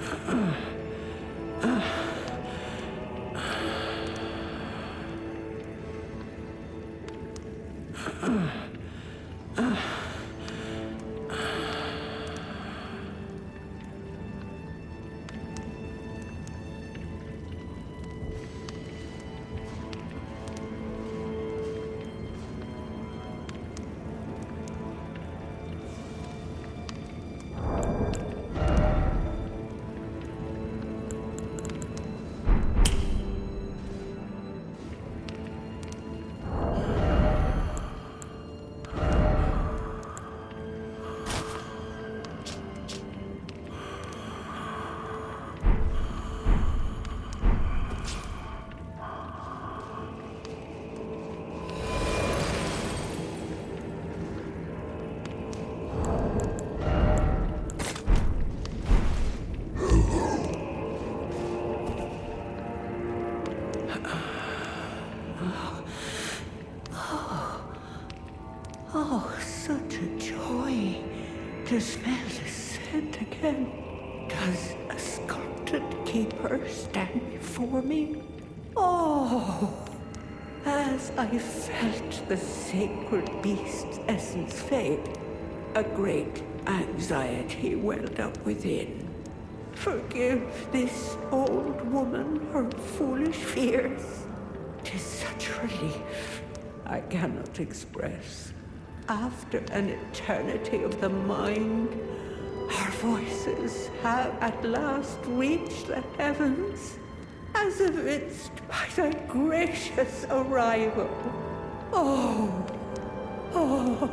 Oh, such a joy to smell the scent again. Does a sculpted keeper stand before me? Oh, as I felt the sacred beast's essence fade, a great anxiety welled up within. Forgive this old woman her foolish fears. 'Tis such relief I cannot express. After an eternity of the mind, our voices have at last reached the heavens, as evinced by thy gracious arrival. Oh, oh,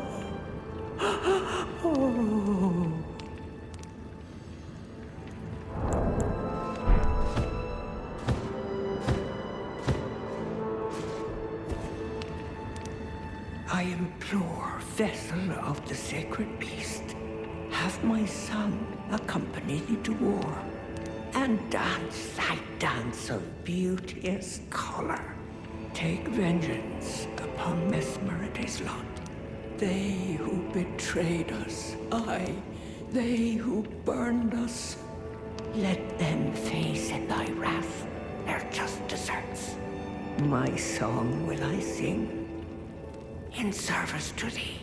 oh. I implore, vessel of the sacred beast, have my son accompany thee to war, and dance thy dance of beauteous color. Take vengeance upon Mesmeride's lot. They who betrayed us, aye, they who burned us, let them face in thy wrath their just deserts. My song will I sing, in service to thee.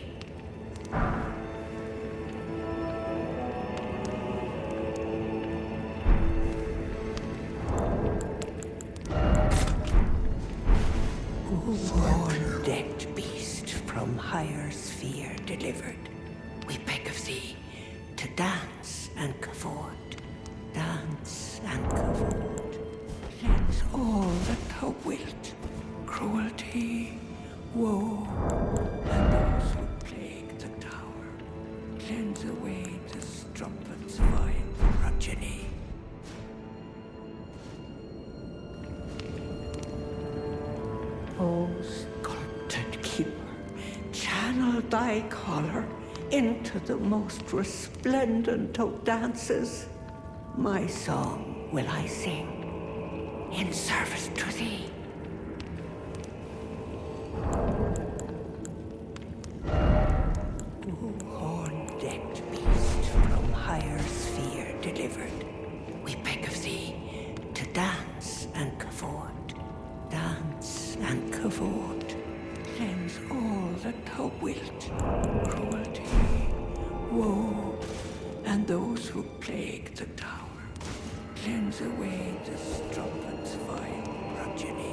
Horn-decked beast from higher sphere delivered, we beg of thee to dance and cavort, dance and cavort. Cleanse all that thou wilt, cruelty, woe, and those who plague the tower. Cleanse away the strumpet's vile progeny. O sculpted keeper, channel thy color into the most resplendent of dances. My song will I sing, in service to thee. Horn-decked beast from higher sphere delivered, we beg of thee to dance and cavort, dance and cavort. Cleanse all that thou wilt, cruelty, woe, and those who plague the tower. Cleanse away the strumpet's vile progeny.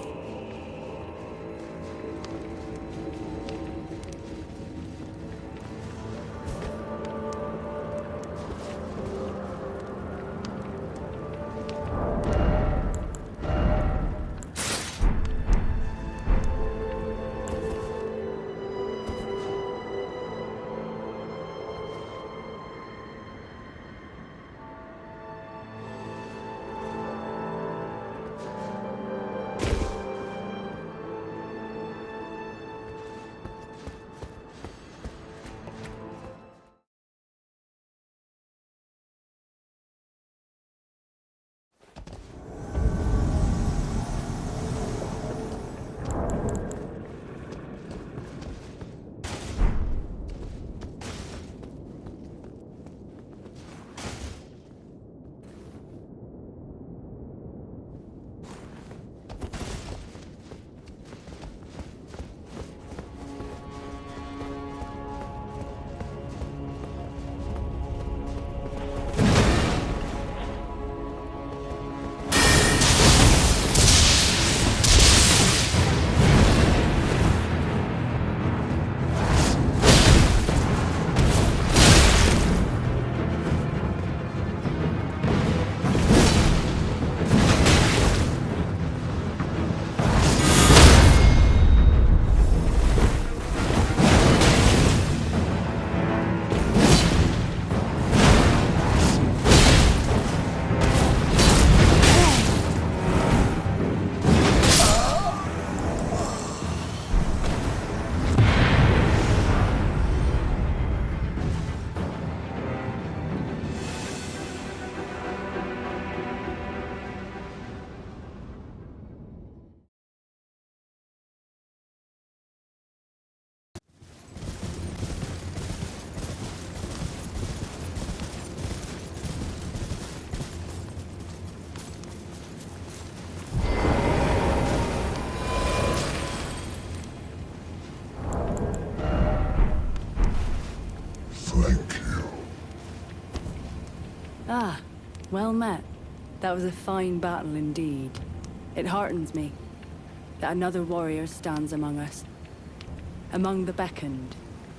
met. That was a fine battle indeed. It heartens me that another warrior stands among us. Among the beckoned.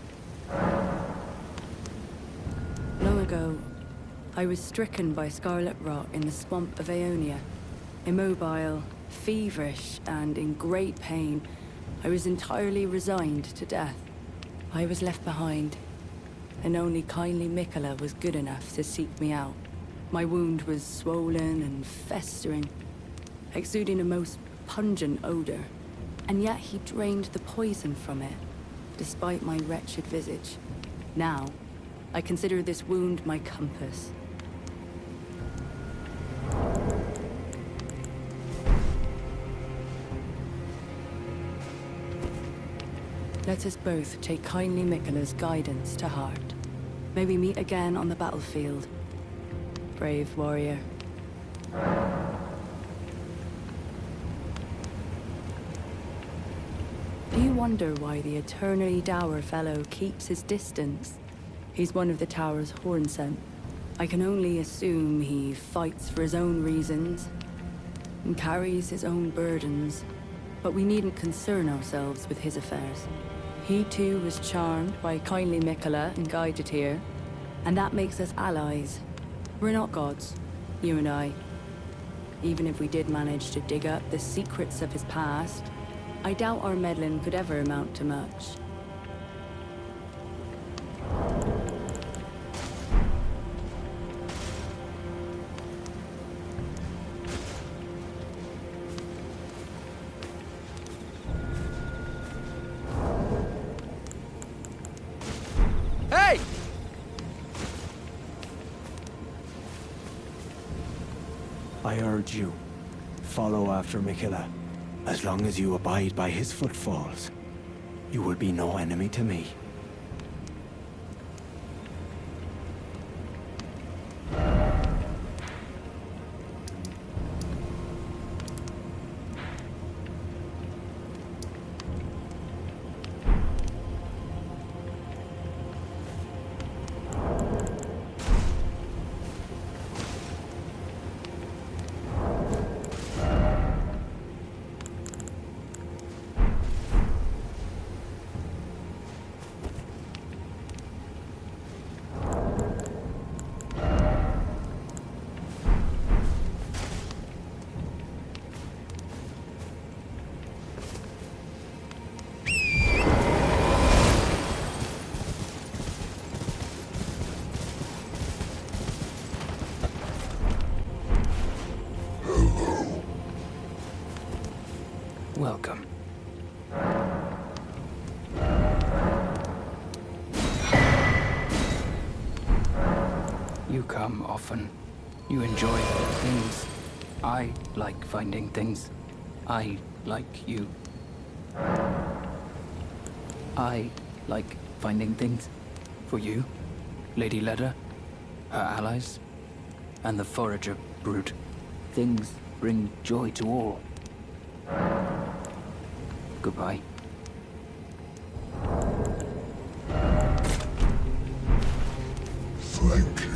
Long ago, I was stricken by scarlet rot in the swamp of Aeonia. Immobile, feverish, and in great pain, I was entirely resigned to death. I was left behind, and only kindly Miquella was good enough to seek me out. My wound was swollen and festering, exuding a most pungent odor, and yet he drained the poison from it, despite my wretched visage. Now, I consider this wound my compass. Let us both take kindly Miquella's guidance to heart. May we meet again on the battlefield, brave warrior. Do you wonder why the eternally dour fellow keeps his distance? He's one of the Tower's Hornsent. I can only assume he fights for his own reasons and carries his own burdens, but we needn't concern ourselves with his affairs. He too was charmed by kindly Miquella and guided here, and that makes us allies. We're not gods, you and I. Even if we did manage to dig up the secrets of his past, I doubt our meddling could ever amount to much. Hey! I urge you, follow after Miquella. As long as you abide by his footfalls, you will be no enemy to me. Welcome. You come often. You enjoy things. I like finding things. I like you. I like finding things. For you, Lady Leda, her allies, and the Forager brood. Things bring joy to all. Goodbye. Thank you.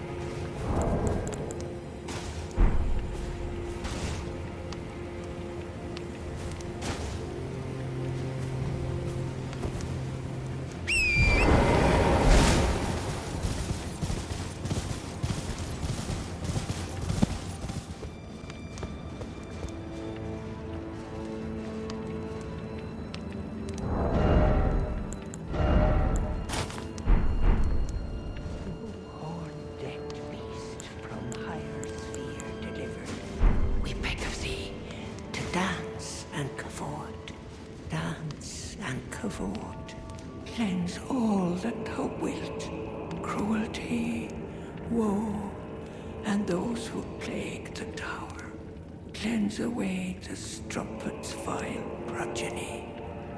Cleanse all that thou wilt, cruelty, woe, and those who plague the tower. Cleanse away the strumpet's vile progeny.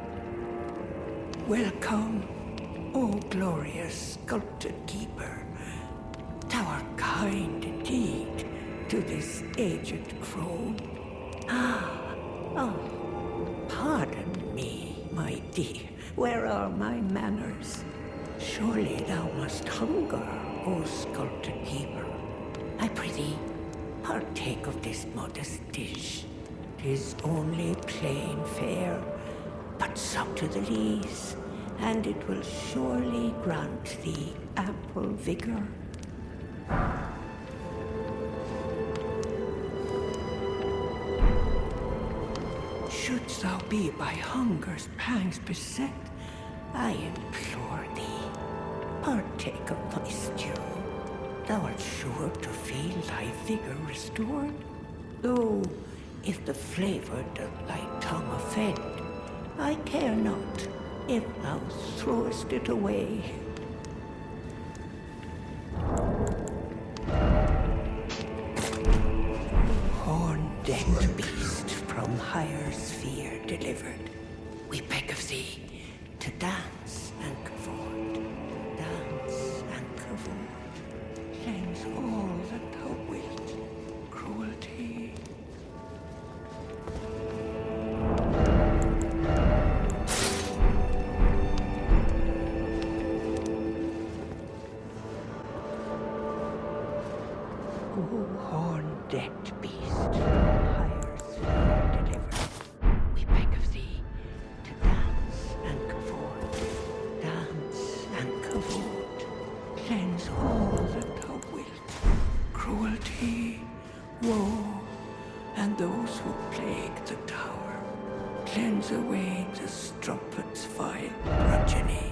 Welcome, O glorious sculpted keeper. Thou art kind indeed to this aged crone. Pardon me, my dear. Where are my manners? Surely thou must hunger, O sculpted keeper. I prithee, partake of this modest dish. 'Tis only plain fare, but sup to the lees, and it will surely grant thee ample vigor. Shouldst thou be by hunger's pangs beset, I implore thee, partake of my stew. Thou art sure to feel thy vigor restored. Though, if the flavor doth thy tongue offend, I care not if thou throwest it away. Horn-decked beast from higher sphere delivered, we beg of thee to dance and cavort, dance and cavort. Cleanse all that thou wilt, cruelty. O horn-decked beast from higher sphere delivered, we beg of thee to dance and cavort, dance and cavort. Cleanse all that thou wilt, cruelty, woe, and those who plague the tower. Cleanse away the strumpet's vile progeny.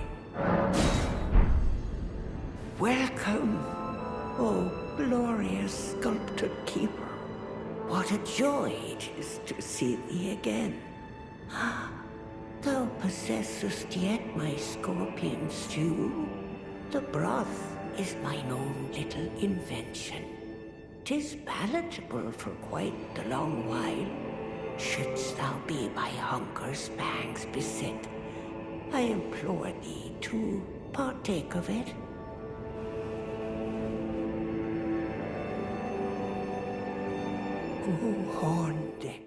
Welcome, O glorious sculptor keeper. What a joy it is to see thee again. Thou possessest yet my scorpion stew. The broth is mine own little invention. 'Tis palatable for quite the long while. Shouldst thou be by hunger's pangs beset, I implore thee to partake of it. O horn-decked.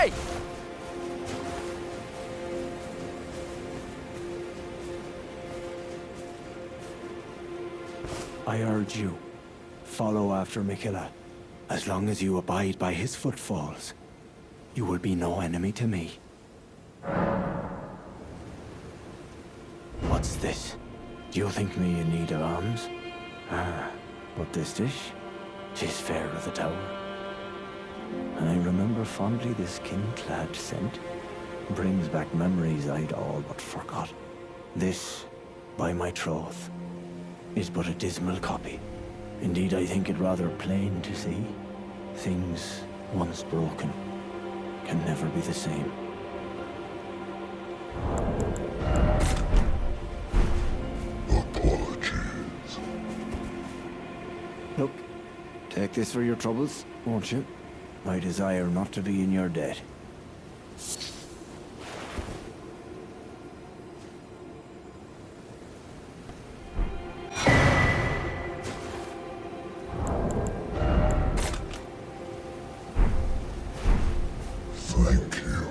Hey! I urge you, follow after Miquella. As long as you abide by his footfalls, you will be no enemy to me. What's this? Do you think me in need of arms? Ah, but this dish? 'Tis fair of the tower. And I remember fondly this kin-clad scent. Brings back memories I'd all but forgot. This, by my troth, is but a dismal copy. Indeed, I think it rather plain to see. Things once broken can never be the same. Apologies. Look, take this for your troubles, won't you? I desire not to be in your debt. Thank you.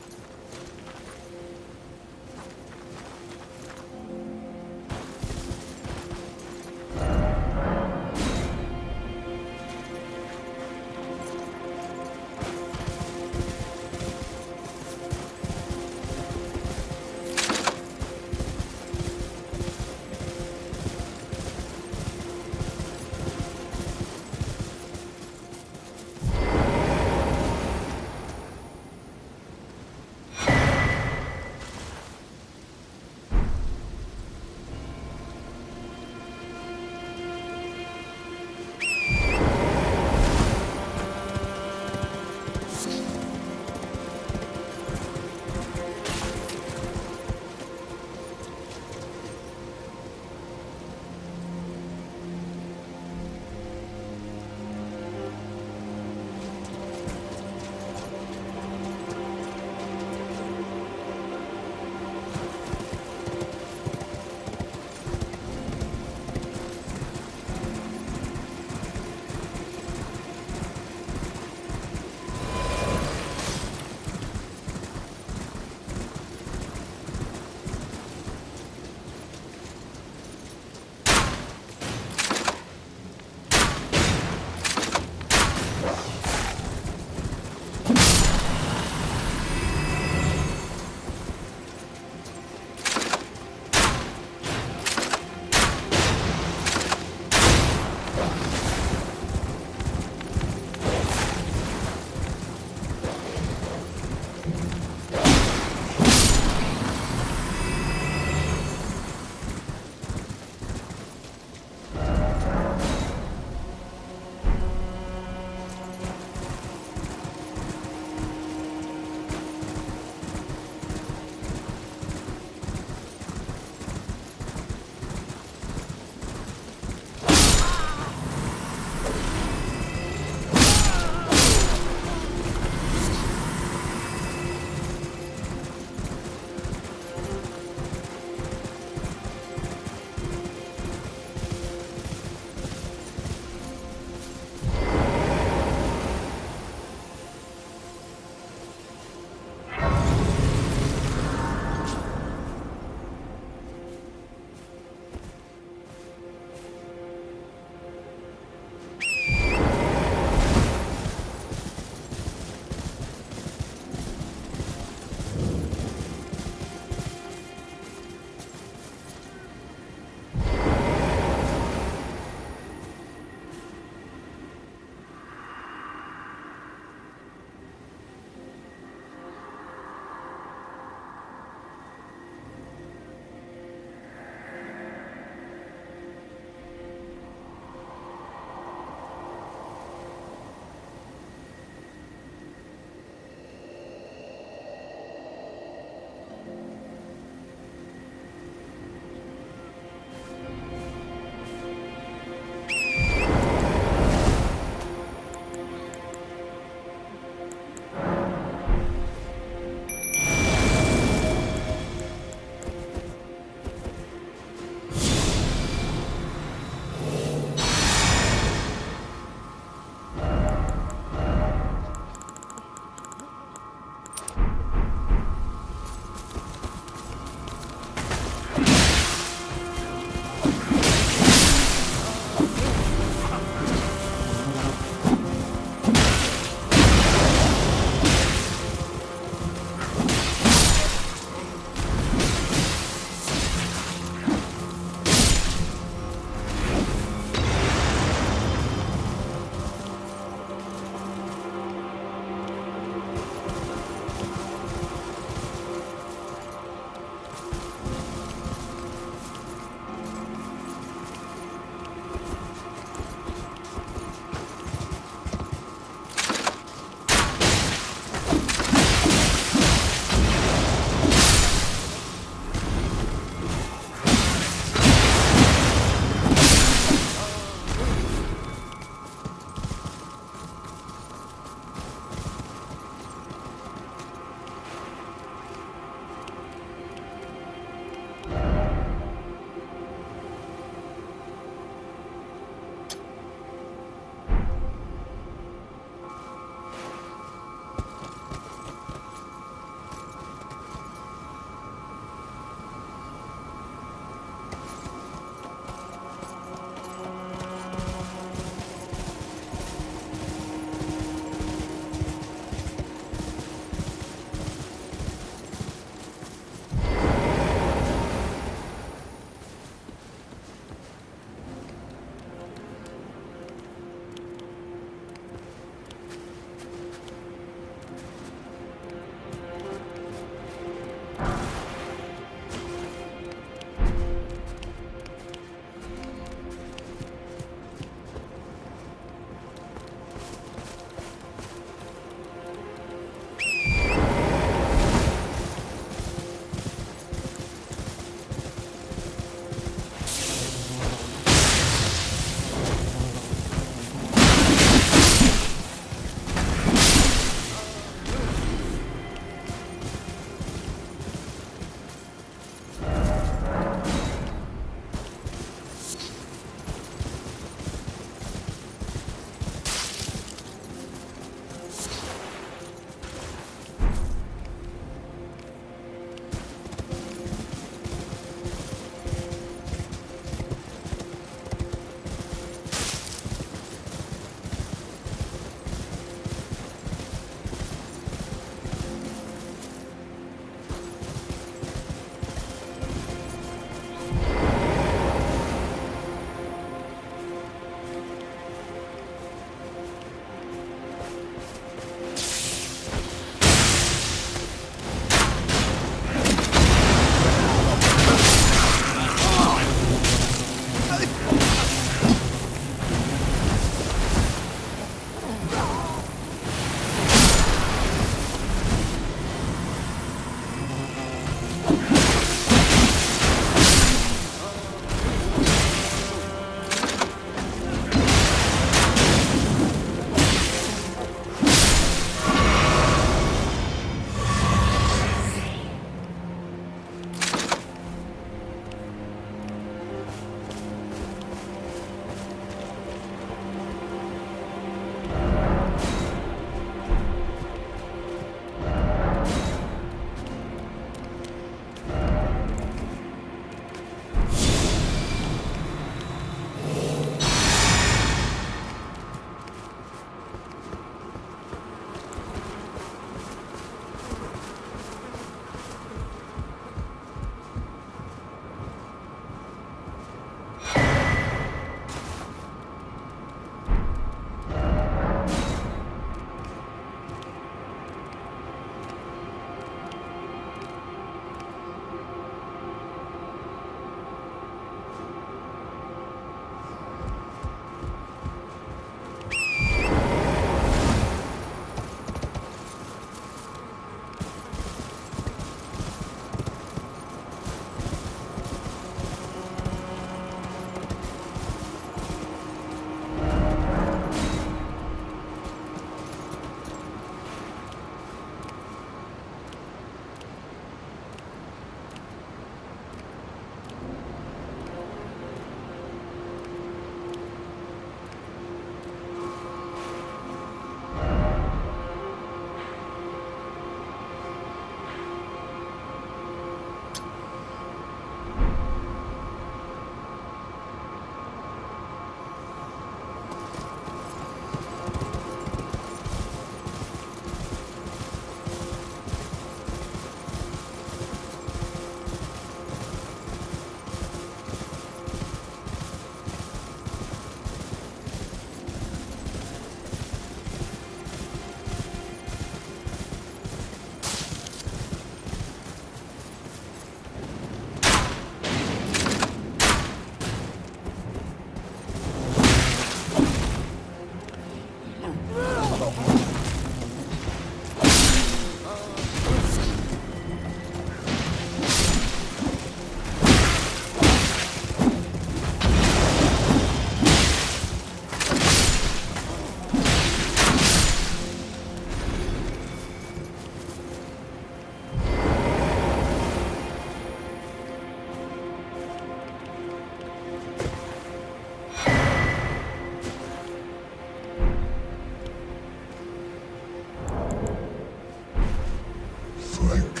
Thank